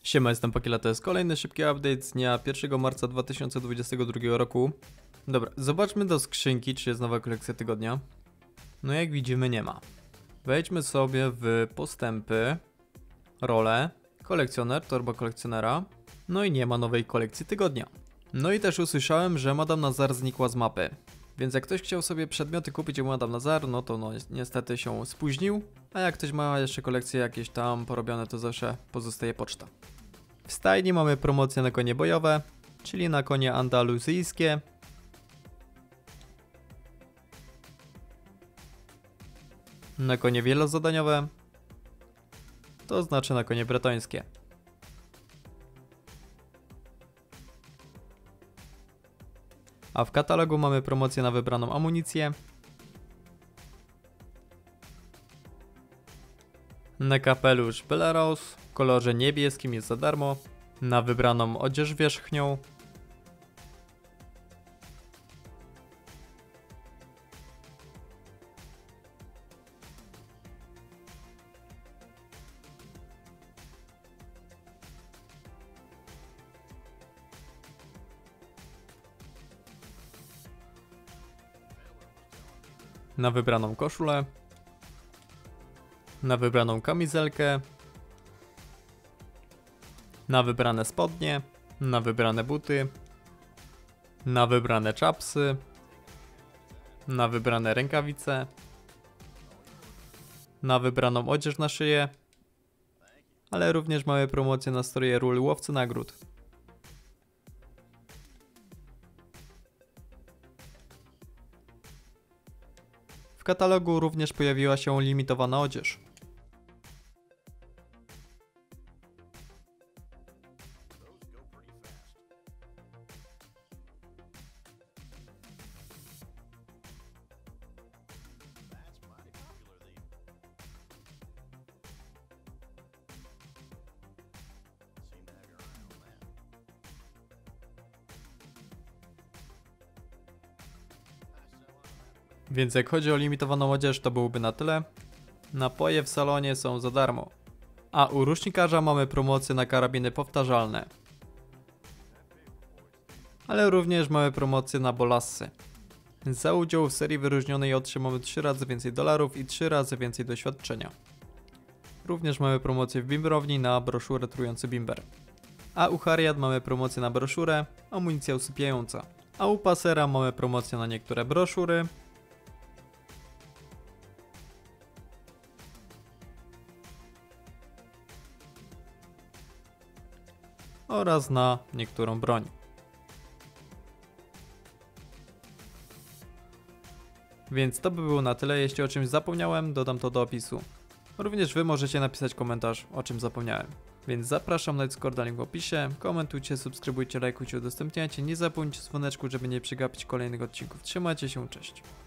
Siema, jestem Pakiela, to jest kolejny szybki update z dnia 1 marca 2022 roku. Dobra, zobaczmy do skrzynki, czy jest nowa kolekcja tygodnia. No jak widzimy, nie ma. Wejdźmy sobie w postępy, role, kolekcjoner, torba kolekcjonera. No i nie ma nowej kolekcji tygodnia. No i też usłyszałem, że Madame Nazar znikła z mapy. Więc jak ktoś chciał sobie przedmioty kupić u Madame Nazar, no to niestety się spóźnił. A jak ktoś ma jeszcze kolekcje jakieś tam porobione, to zawsze pozostaje poczta. W stajni mamy promocję na konie bojowe, czyli na konie andaluzyjskie. Na konie wielozadaniowe, to znaczy na konie bretońskie. A w katalogu mamy promocję na wybraną amunicję. Na kapelusz Belarus w kolorze niebieskim jest za darmo. Na wybraną odzież wierzchnią. Na wybraną koszulę. Na wybraną kamizelkę. Na wybrane spodnie. Na wybrane buty. Na wybrane czapsy. Na wybrane rękawice. Na wybraną odzież na szyję. Ale również mamy promocję na stroje ról łowcy nagród. W katalogu również pojawiła się limitowana odzież. Więc jak chodzi o limitowaną odzież, to byłoby na tyle. Napoje w salonie są za darmo. A u rusznikarza mamy promocję na karabiny powtarzalne. Ale również mamy promocję na bolassy. Za udział w serii wyróżnionej otrzymamy 3 razy więcej dolarów i 3 razy więcej doświadczenia. Również mamy promocję w bimberowni na broszurę trujący bimber. A u Harriet mamy promocję na broszurę, amunicja usypiająca. A u Passera mamy promocję na niektóre broszury. Oraz na niektórą broń. Więc to by było na tyle. Jeśli o czymś zapomniałem, dodam to do opisu. Również wy możecie napisać komentarz, o czym zapomniałem. Więc zapraszam na Discorda, link w opisie. Komentujcie, subskrybujcie, lajkujcie, udostępniajcie. Nie zapomnijcie dzwoneczku, żeby nie przegapić kolejnych odcinków. Trzymajcie się, cześć.